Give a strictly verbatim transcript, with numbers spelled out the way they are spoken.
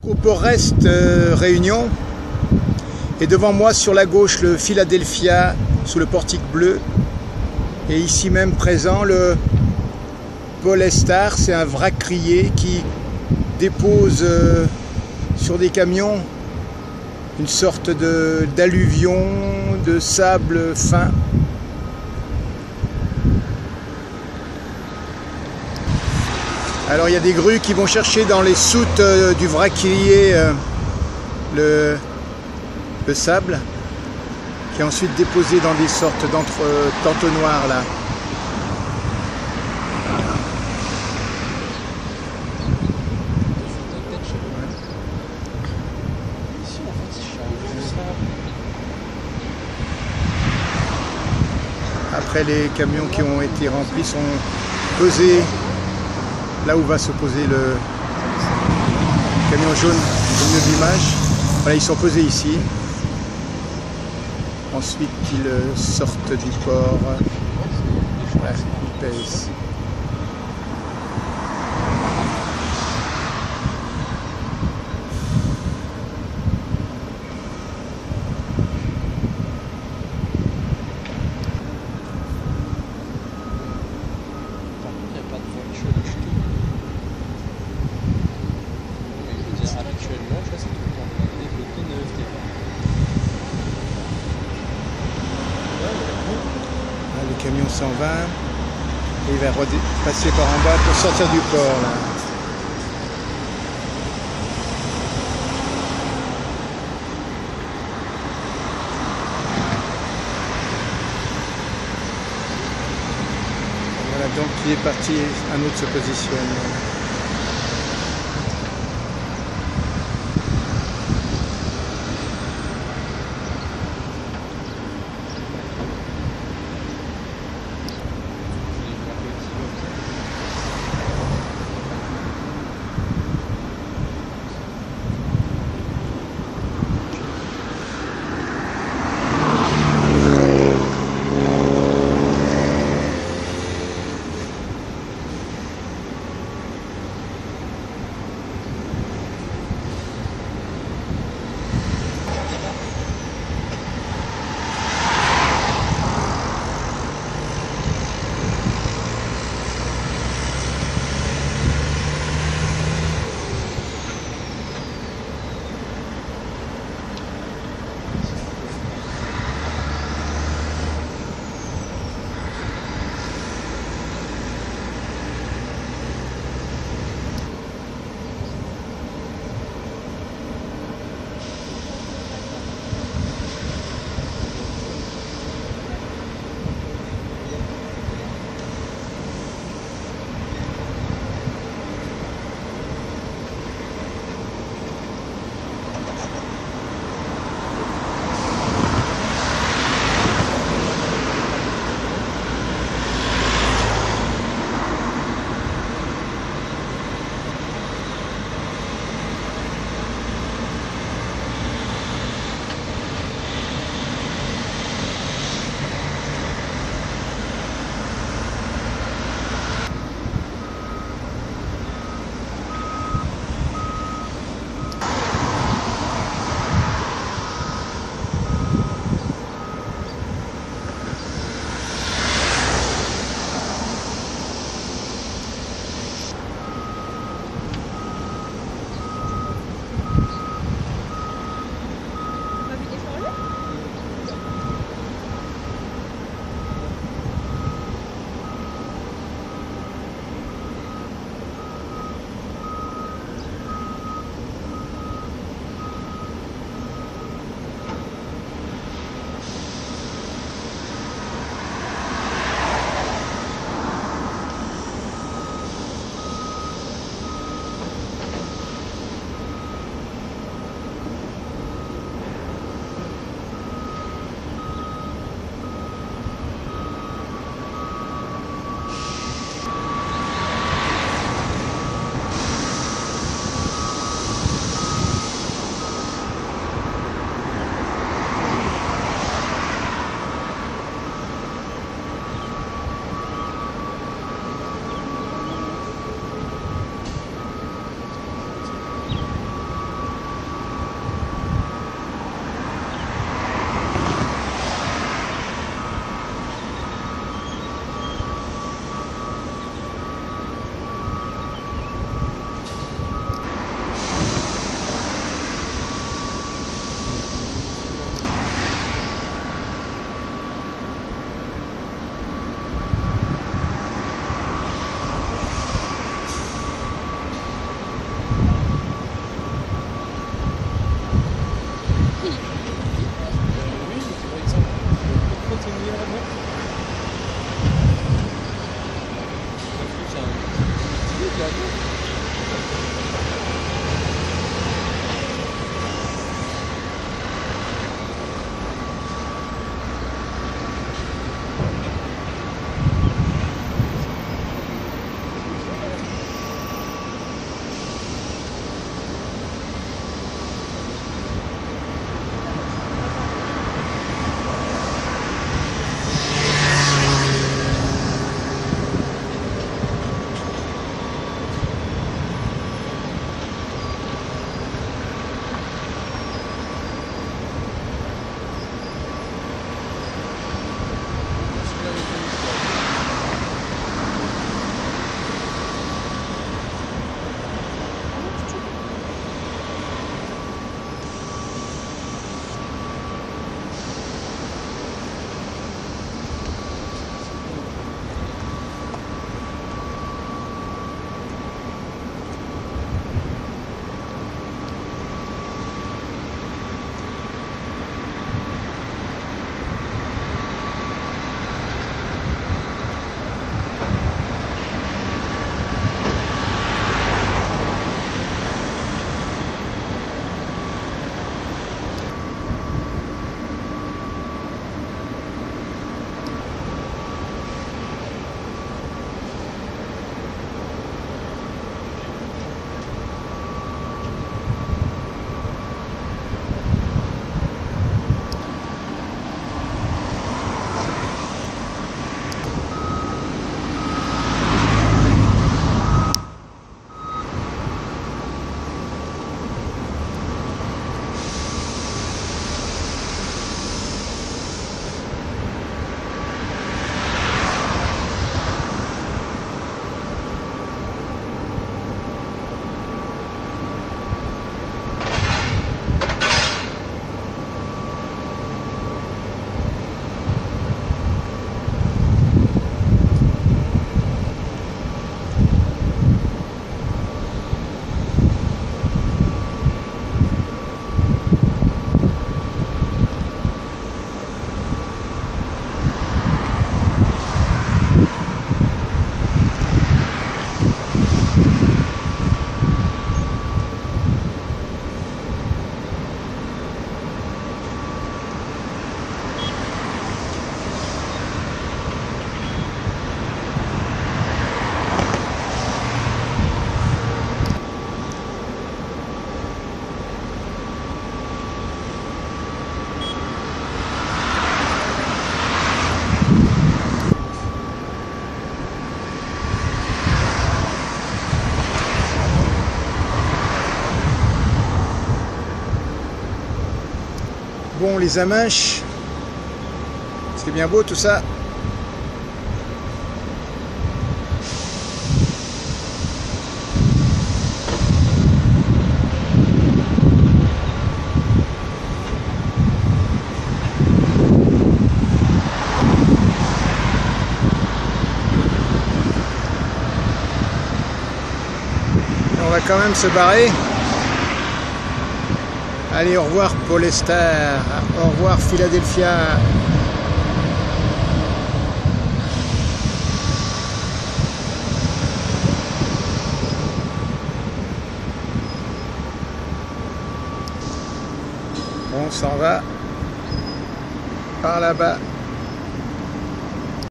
Au port Rest euh, Réunion, et devant moi sur la gauche le Philadelphia sous le portique bleu, et ici même présent le Polestar. C'est un vrac crié qui dépose euh, sur des camions une sorte de d'alluvion de sable fin. Alors il y a des grues qui vont chercher dans les soutes euh, du vrac crié euh, le, le sable, qui est ensuite déposé dans des sortes d'entonnoirs là. Après, les camions qui ont été remplis sont posés là où va se poser le camion jaune au milieu de l'image. Voilà, ils sont posés ici. Ensuite, ils sortent du port. Voilà, ils pèsent. Actuellement, tu vois, c'est tout le temps blindé, bloqué, neuf T. Là, le camion s'en va et il va passer par en bas pour sortir du port là. Voilà, donc il est parti, un autre se positionne. bon, les Aminches. C'est bien beau tout ça. On va quand même se barrer. Allez, au revoir Paul Ester, au revoir Philadelphia. On s'en va par là-bas.